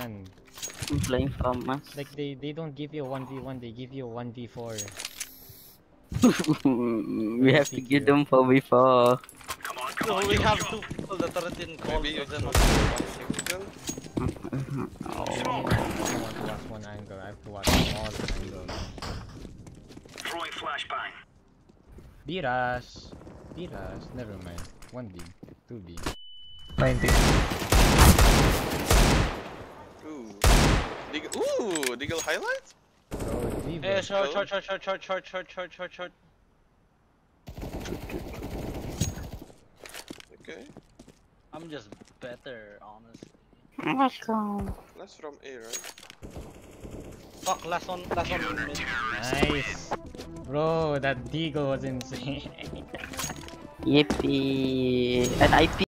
understand. I'm playing from us. Like they don't give you a 1v1, they give you a 1v4. We have to give them 4v4. No, we have two people that are in call. Maybe you Then can gun. I don't want to watch one angle, I have to watch all the angles. Throwing flashbang. Beat us. Never mind. 1B, 2B. 90. Ooh, Deagle highlight? Oh, D, Hey, bro. short. Okay. I'm just better, honestly. Let's go. That's from A, right? Fuck, last one mid. Nice. Bro, that deagle was insane. Yippee. An IP.